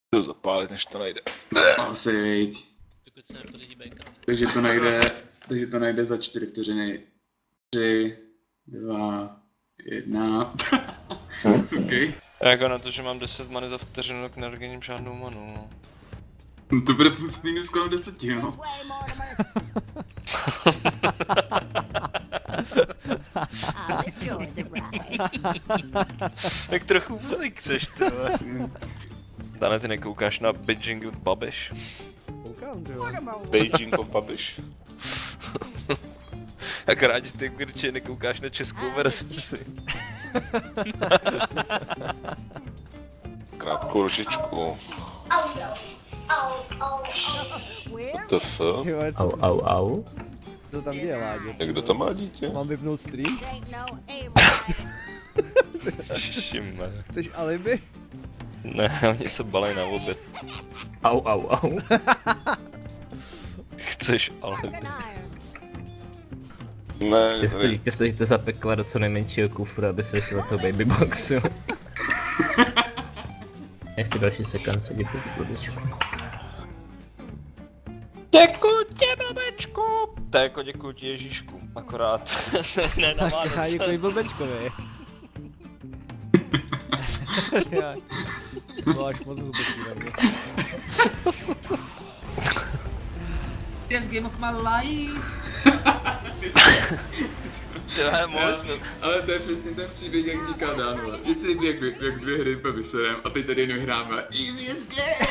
To zapálit, než to najde. Asi viď. Takže to najde za 4 vteřiny. 3, 2, 1. OK. Jako na to, že mám 10 many za vteřinu, tak neorgením žádnou manu, no. No to bude plus minus kolem 10, no. Tak trochu muzik chceš, tohle. Dane, ty nekoukáš na Beijing of Babiš? Koukám, ty jo. Beijing of Babiš. Akorát, že ty určitě nekoukáš na českou verzi. Krátkou ručičku. TF? Au. Co tam děje, Láďo? Jak kdo to má dítě? Mám vypnout stream? Ježišimé. Chceš alibi? Ne, oni se balej na oběd. Au. Chceš alibi? Ne, Tě snažíte zapekovat do co nejmenšího kufru, aby se šlo toho babyboxu. Nechci další sekance, děkuji ti, blbečku. Děkuji ti, blbečku! To je jako děkuji ti, Ježíšku, akorát. Ne na Vánoce. Já děkuji blbečkovi. Máš moc hluboký na mě. Yes, game of my life. Ale to je přesně ten příběh, jak říká Dánova. Mně se líbí, jak dvě hry vyserem a teď tady jenom hráme Easiest game!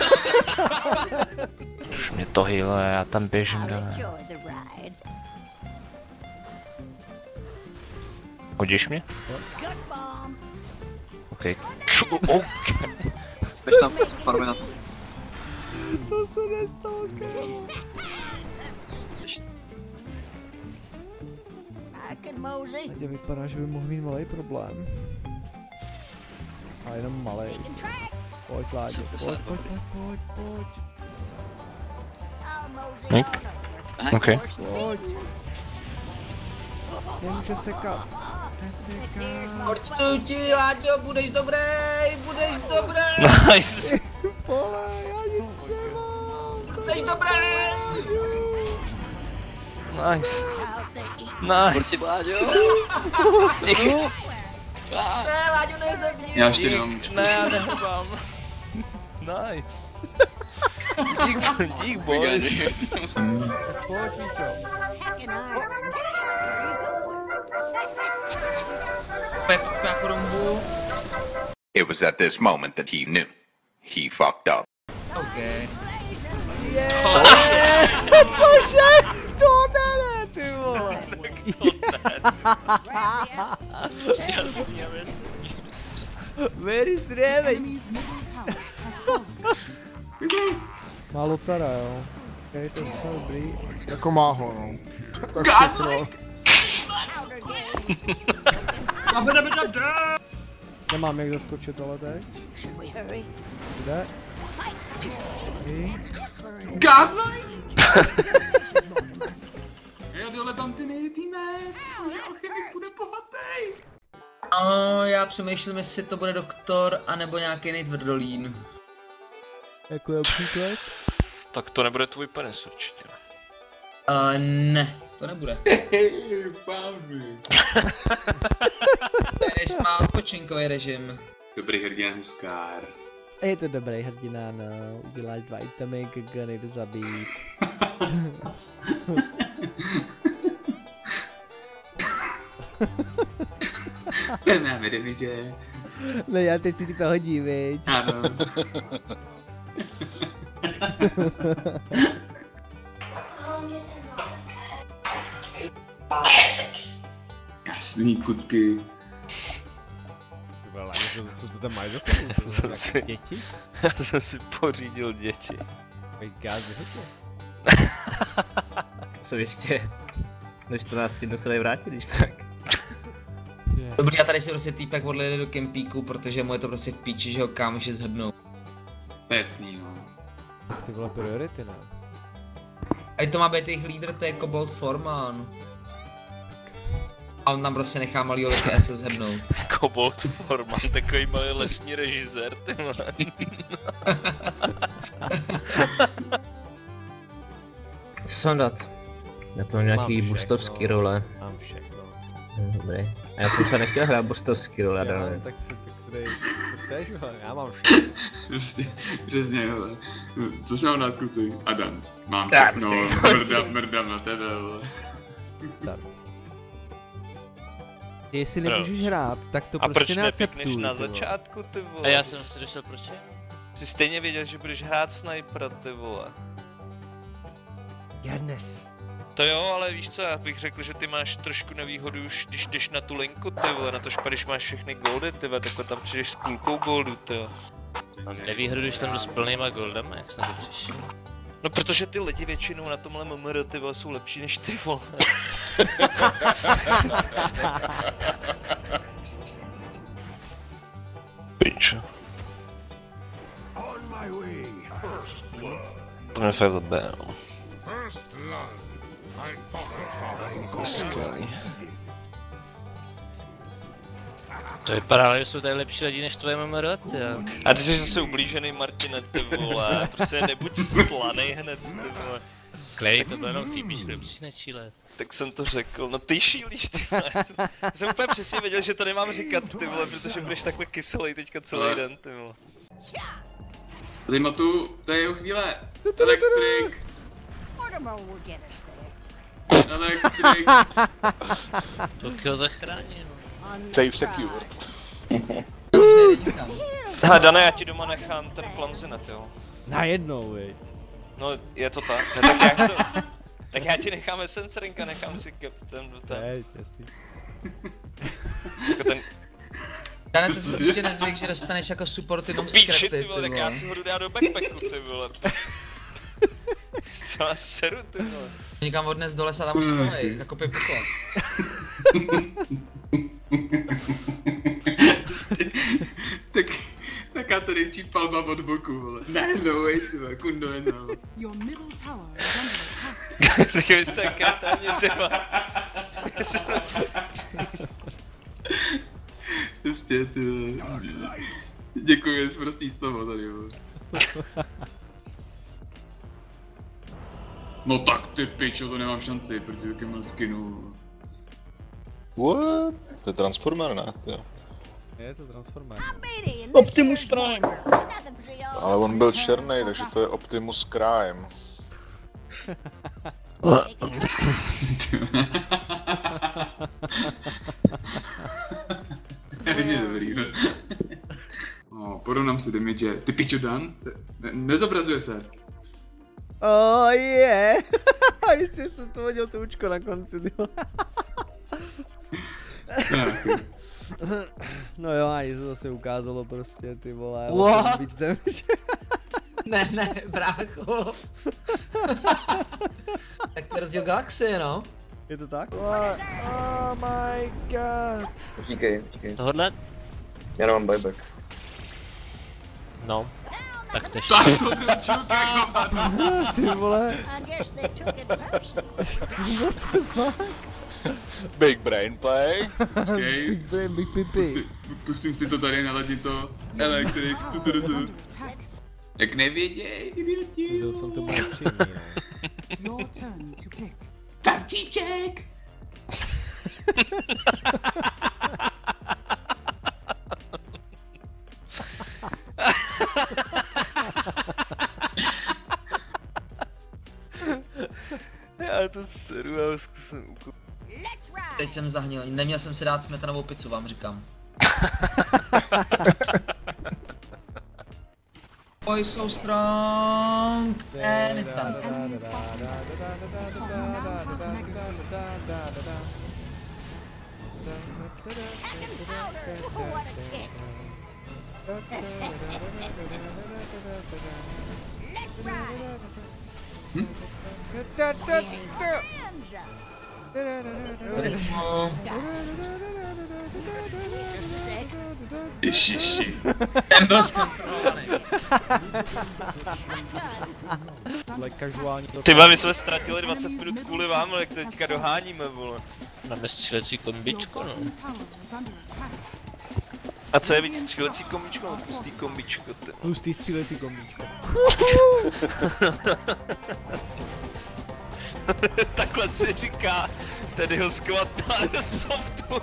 Už mě to hýle, já tam běžím dole. Hodíš mě? OK. Běž tam farmy na to. To se nestalo, kámo. Ať vypadá, že by mohl mít malý problém. Ale jenom malý. Pojď, Láďo, pojď. Nick? OK. Pojď. Nemůže sekat. Neseká. Odstuj ti, Láďo, budeš dobrý. Nice. Vole, já nic nemám. Jsi dobrý. Nice. Nice. Sporti, Vláďo. Ne, Láďo, nezabij. Já ještě nemám. Ne, já nehrbám. Nice. Dík boys. Tak pojď, Víčo. Pepicko jako rombu. It was at this moment that he knew. He fucked up. OK. Cože? To ne, ty vole. Very strange. Má lotara, jo. Okay, to je docela dobrý. Jako má ho, no. Tak všechno. Nemám jak zaskočit ale teď. Kde? Godlike! Já dole tam ty nejtýme, alchemik bude bohatý. No, já přemýšlím, jestli to bude doktor, anebo nějaký jiný tvrdolín. Jako například? Tak to nebude tvůj penis určitě. Ne, to nebude. Penis má odpočinkový režim. Dobrý hrdina Huskár. Je to dobrý hrdina, no. Uděláš 2 itemy, Gaga nejde zabít. Máme damage. Ne, já teď si ti to hodím, viď? Ano. Jasný, kucky. Co to tam máš zase? Děti? Já jsem si pořídil děti. Gázy hodně. Co ještě? Do 14 dnů se dají vrátit, když tak. Dobrý, a tady si prostě týpek odjede do kempíku, protože mu je to prostě v píči, že ho kámoši zhodnou. To je jasný, no. Tak ty vole priority, ne? A to má být jejich lídr, to je Kobold Forman. A on nám prostě nechá malýho lidi se zhrnout. Kobold Forman, takový malý lesní režisér, ty vole. Co jsem dát? Já to mám nějaký boostovský role. Mám všechno. Dobrý. A já jsem se nechtěl hrát boostovský role, Já, ale... tak si dej. To chceš, jo? Já mám všechno. Prostě, přesně, hele. Co jsem mám dát, kluci? Adam. Mám Tak, všechno, mrdám na tebe, vole. Tak. Jestli nemůžeš hrát, tak to A proč prostě neakceptuj. nepikneš na ty vole. začátku, ty vole? A já jsem si došel proč? Jsi stejně věděl, že budeš hrát snajpera, ty vole. Jarnes. To jo, ale víš co, já bych řekl, že ty máš trošku nevýhodu už, když jdeš na tu linku, ty vole, na to když máš všechny goldy, ty vole, takhle tam přijdeš s půlkou goldu, ty vole. Nevýhodu, když tam jdu s plnýma goldama, jak jsem to přišel. No protože ty lidi většinou na tomhle MMR, ty vole, jsou lepší než ty, vole. Pičo. To mě fakt zabije, no. To je skvělý. To vypadá, že jsou tady lepší lidi než tvoje MMR, jo. A ty jsi zase ublížený, Martine, ty vole, prostě nebuď slanej hned, ty vole. Klej, to bylo jenom Phoebe, že musíš nečílet. Tak jsem to řekl, no ty šílíš, ty vole, jsem úplně přesně věděl, že to nemám říkat, ty vole, protože budeš takhle kyselý teďka celý den, ty vole. Zajímatu, to je jeho chvíle. Elektrik. Elektrik. Tokio zachrání, no. Safe secured. Hele, Dane, já ti doma nechám ten Clumsynet, jo. Najednou, viď. No, je to tak, no, tak já chcem... Tak já ti nechám Essencerenka, nechám si ten. Teď, jasný. Jako ten... Dane, to si určitě nezvyk, že dostaneš jako support jenom Píči, scrapy, ty vole, tak já si ho jdu dát do backpacku, ty vole. Co vás seru, ty vole. Někam odnes do lesa, tam ho schovej, zakopej poklad. Tak já to nejčí palba od boku, vole. No way, ty vole, kundo jedna, vole. Tak vy jste kreténě, ty vole. Prostě, ty vole. Děkuji, jsi prostý slovo tady, vole. No tak ty pičo, to nemám šanci proti takovému skinu. What? To je Transformer, ne? Jo. Je to Transformer. Optimus Prime! Ale on byl černý, takže to je Optimus Crime. Je dobrý, no. No, porovnám si damage. Ty pičo, Dan? Nezobrazuje se. Oh yeah! Ještě jsem to hodil to učko na konci, tyjo. No jo, a se zase ukázalo prostě, ty vole, What? víc damage. Ne, brácho. Tak to je rozdíl galaxie, no. Je to tak? Oh my god. Utíkej. Tohle? Já nemám buyback. No. Tak to Tak to ten čuk jako Ty vole. What the fuck? Big brain play. Počkej. Big brain, big pipi. Pustím si to tady, naladím to. Elektrik, tu. Jak nevěděj, idioti. Vzal jsem to bude příjemný, no. Tarčíček. Já to seru, já ho zkusím ukupit. Teď jsem zahnil, neměl jsem si dát smetanovou pizzu, vám říkám. Boy so strong anytime. Ježiši. Ten byl zkontrolovaný. Tyba, my jsme ztratili 20 minut kvůli vám, ale jak teďka doháníme, vole. Máme střílecí kombičko, no. A co je víc, střílecí kombičko nebo tlustý kombičko? Tlustý střílecí kombičko. Takhle se říká Teddyho squad na Airsoftu.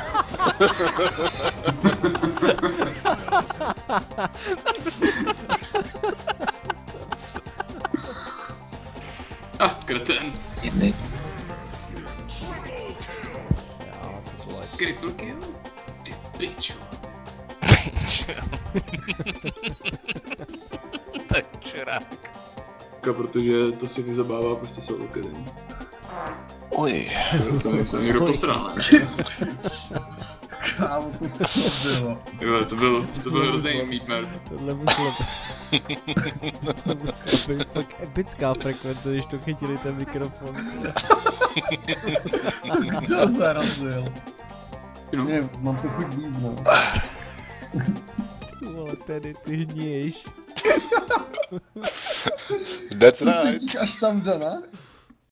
Kreten. Jednej. Critical kill? Ty pičo. Tak čurák. Protože to si vyzabává prostě solo killing. Oj. To jsem někdo posral, ne? Kámo, to co bylo? Jo, to byl hrozný meatmare. Tohle muselo být fakt epická frekvence, když to chytili ten mikrofon. Kdo se rozbil? Ne, mám to chuť víc, no. Vole, tedy ty hníješ. That's right. Cítíš až tam, ne?